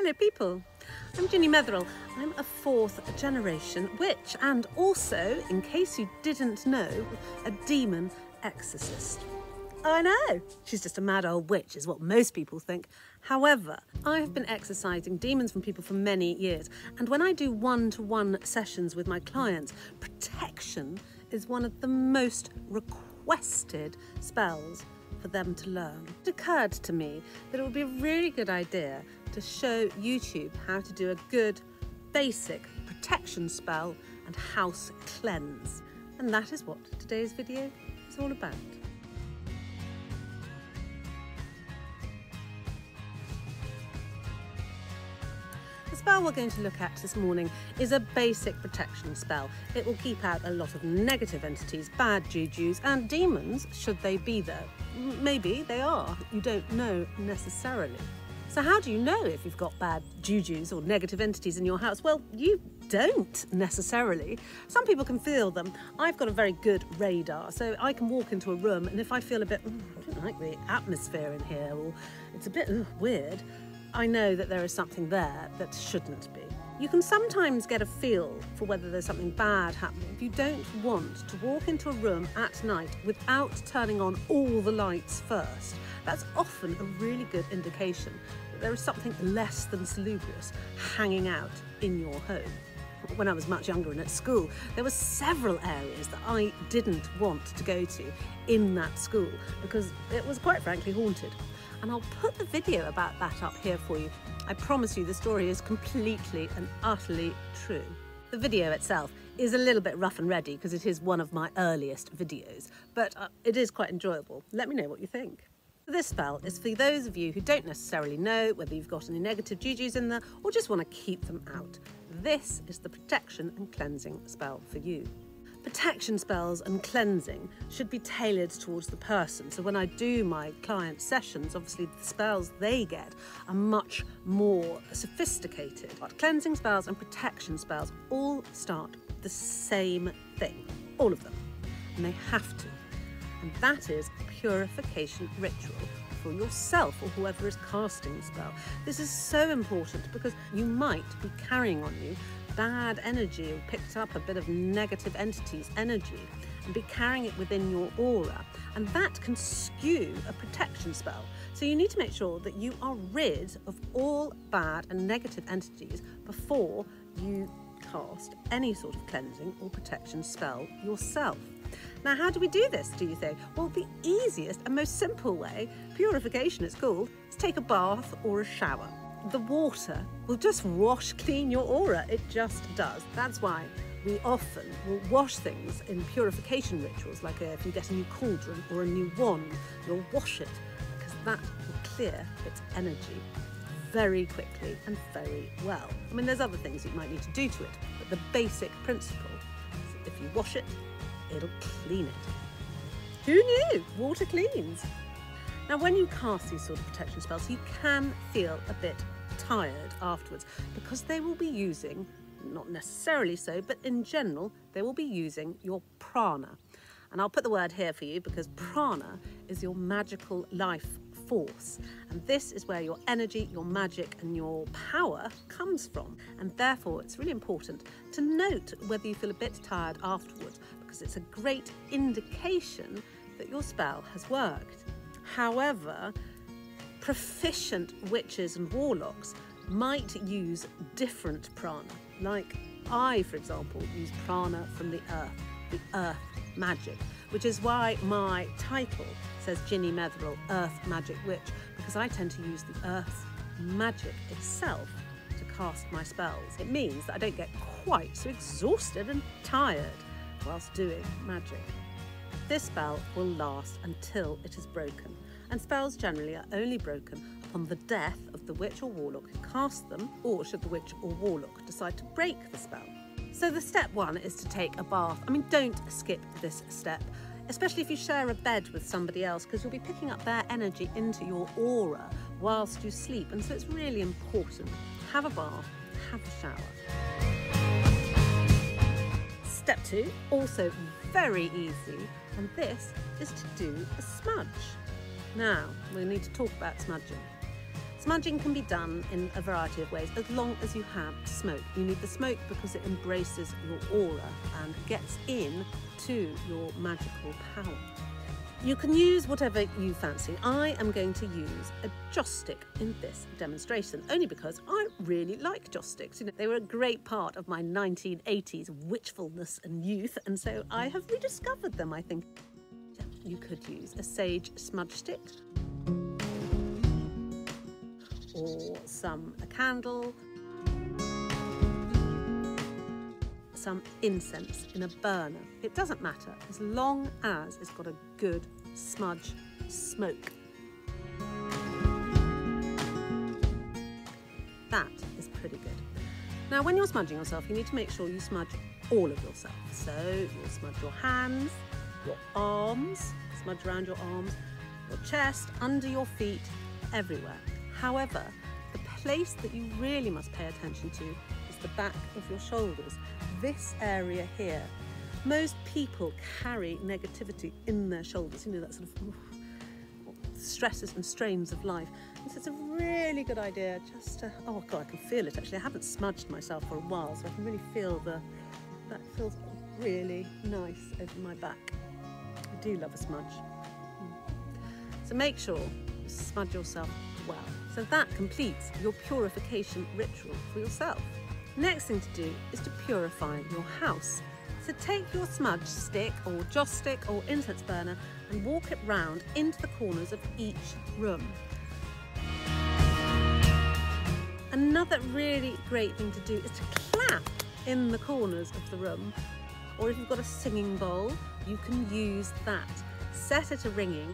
Hello people, I'm Ginny Metheral. I'm a 4th generation witch and also, in case you didn't know, a demon exorcist. I know, she's just a mad old witch is what most people think. However, I have been exorcising demons from people for many years, and when I do one-to-one sessions with my clients, protection is one of the most requested spells for them to learn. It occurred to me that it would be a really good idea to show YouTube how to do a good basic protection spell and house cleanse. And that is what today's video is all about. The spell we're going to look at this morning is a basic protection spell. It will keep out a lot of negative entities, bad jujus and demons, should they be there. Maybe they are, you don't know necessarily. So how do you know if you've got bad jujus or negative entities in your house? Well, you don't necessarily. Some people can feel them. I've got a very good radar, so I can walk into a room and if I feel a bit, I don't like the atmosphere in here, or it's a bit weird, I know that there is something there that shouldn't be. You can sometimes get a feel for whether there's something bad happening if you don't want to walk into a room at night without turning on all the lights first. That's often a really good indication that there is something less than salubrious hanging out in your home. When I was much younger and at school, there were several areas that I didn't want to go to in that school because it was quite frankly haunted. And I'll put the video about that up here for you. I promise you the story is completely and utterly true. The video itself is a little bit rough and ready because it is one of my earliest videos, but it is quite enjoyable. Let me know what you think. This spell is for those of you who don't necessarily know whether you've got any negative jujus in there or just want to keep them out. This is the protection and cleansing spell for you. Protection spells and cleansing should be tailored towards the person. So when I do my client sessions, obviously the spells they get are much more sophisticated. But cleansing spells and protection spells all start with the same thing, all of them, and they have to. And that is purification ritual for yourself or whoever is casting the spell. This is so important because you might be carrying on you bad energy or picked up a bit of negative entities energy and be carrying it within your aura, and that can skew a protection spell. So you need to make sure that you are rid of all bad and negative entities before you cast any sort of cleansing or protection spell yourself. Now, how do we do this, do you think? Well, the easiest and most simple way, purification it's called, is take a bath or a shower. The water will just wash clean your aura. It just does. That's why we often will wash things in purification rituals, like if you get a new cauldron or a new wand, you'll wash it because that will clear its energy very quickly and very well. I mean, there's other things you might need to do to it, but the basic principle is if you wash it, it'll clean it. Who knew? Water cleans. Now, when you cast these sort of protection spells, you can feel a bit tired afterwards because they will be using, not necessarily so, but in general, they will be using your prana. And I'll put the word here for you because prana is your magical life force. And this is where your energy, your magic and your power comes from. And therefore, it's really important to note whether you feel a bit tired afterwards because it's a great indication that your spell has worked. However, proficient witches and warlocks might use different prana. Like I, for example, use prana from the earth magic, which is why my title says Ginny Metheral, Earth Magic Witch, because I tend to use the earth magic itself to cast my spells. It means that I don't get quite so exhausted and tired whilst doing magic. This spell will last until it is broken, and spells generally are only broken upon the death of the witch or warlock who cast them, or should the witch or warlock decide to break the spell. So the step one is to take a bath. I mean, don't skip this step, especially if you share a bed with somebody else, because you'll be picking up their energy into your aura whilst you sleep, and so it's really important. Have a bath, have a shower. Step 2, also very easy, and this is to do a smudge. Now, we need to talk about smudging. Smudging can be done in a variety of ways as long as you have smoke. You need the smoke because it embraces your aura and gets in to your magical power. You can use whatever you fancy. I am going to use a joss stick in this demonstration, only because I really like joss sticks. You know, they were a great part of my 1980s witchfulness and youth, and so I have rediscovered them, I think. You could use a sage smudge stick, or a candle, some incense in a burner. It doesn't matter as long as it's got a good smudge smoke. That is pretty good. Now when you're smudging yourself, you need to make sure you smudge all of yourself. So you'll smudge your hands, your arms, smudge around your arms, your chest, under your feet, everywhere. However, the place that you really must pay attention to is the back of your shoulders. This area here. Most people carry negativity in their shoulders, you know, that sort of stresses and strains of life. And so it's a really good idea just to, oh God, I can feel it actually. I haven't smudged myself for a while, so I can really feel that feels really nice over my back. I do love a smudge. So make sure you smudge yourself well. So that completes your purification ritual for yourself. Next thing to do is to purify your house. So take your smudge stick or joss stick or incense burner and walk it round into the corners of each room. Another really great thing to do is to clap in the corners of the room, or if you've got a singing bowl, you can use that. Set it a ringing.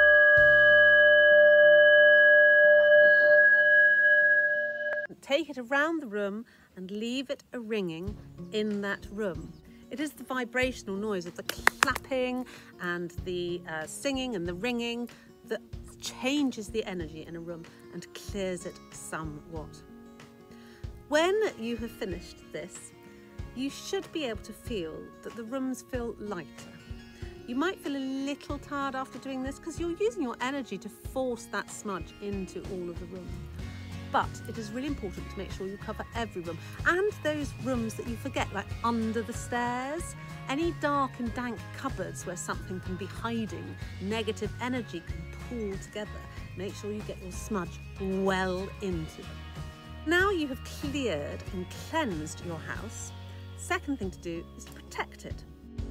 Take it around the room and leave it a ringing in that room. It is the vibrational noise of the clapping and the singing and the ringing that changes the energy in a room and clears it somewhat. When you have finished this, you should be able to feel that the rooms feel lighter. You might feel a little tired after doing this because you're using your energy to force that smudge into all of the room. But it is really important to make sure you cover every room, and those rooms that you forget, like under the stairs, any dark and dank cupboards where something can be hiding, negative energy can pool together. Make sure you get your smudge well into them. Now you have cleared and cleansed your house, second thing to do is to protect it.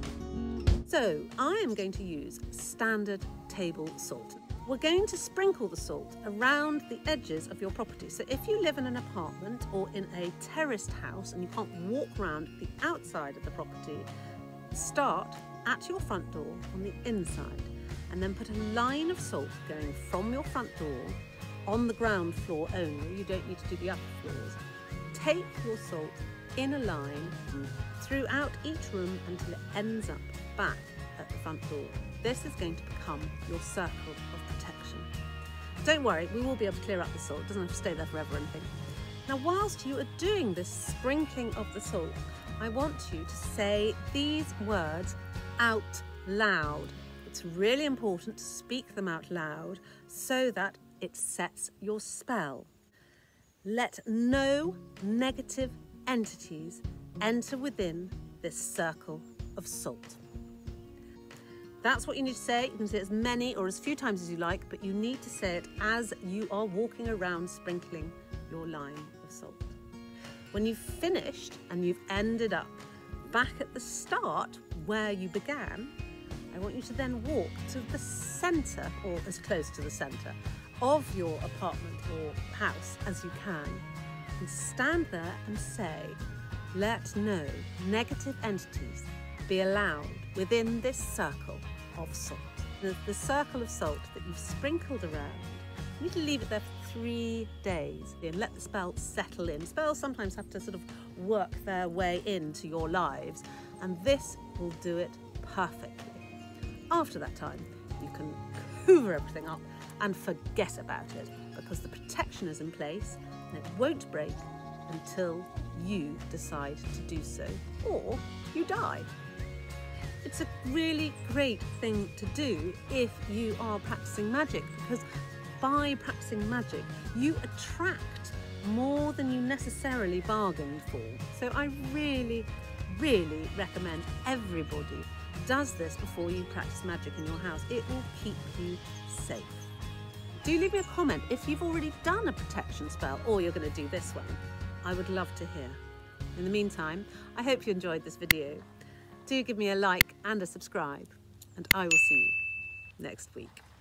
So I am going to use standard table salt. We're going to sprinkle the salt around the edges of your property. So if you live in an apartment or in a terraced house and you can't walk around the outside of the property, start at your front door on the inside and then put a line of salt going from your front door on the ground floor only. You don't need to do the upper floors. Take your salt in a line throughout each room until it ends up back at the front door. This is going to become your circle of protection. Don't worry, we will be able to clear up the salt. It doesn't have to stay there forever or anything. Now, whilst you are doing this sprinkling of the salt, I want you to say these words out loud. It's really important to speak them out loud so that it sets your spell. Let no negative entities enter within this circle of salt. That's what you need to say. You can say it as many or as few times as you like, but you need to say it as you are walking around sprinkling your line of salt. When you've finished and you've ended up back at the start where you began, I want you to then walk to the centre, or as close to the centre, of your apartment or house as you can, and stand there and say, let no negative entities be allowed within this circle of salt. The circle of salt that you've sprinkled around, you need to leave it there for 3 days and let the spell settle in. Spells sometimes have to sort of work their way into your lives, and this will do it perfectly. After that time, you can hoover everything up and forget about it, because the protection is in place and it won't break until you decide to do so, or you die. It's a really great thing to do if you are practicing magic, because by practicing magic, you attract more than you necessarily bargained for. So I really, really recommend everybody does this before you practice magic in your house. It will keep you safe. Do leave me a comment if you've already done a protection spell or you're going to do this one. I would love to hear. In the meantime, I hope you enjoyed this video. Do give me a like and a subscribe, and I will see you next week.